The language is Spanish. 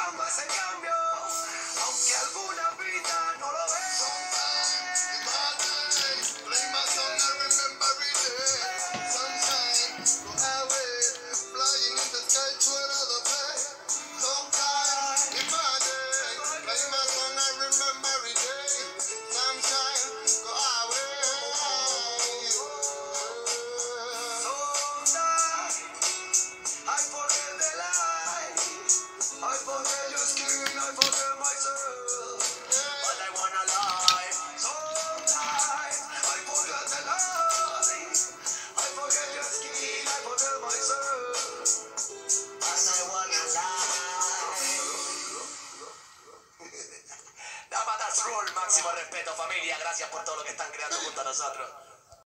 jamás se cambió, aunque alguna vida no lo ve. Máximo respeto, familia. Gracias por todo lo que están creando junto a nosotros.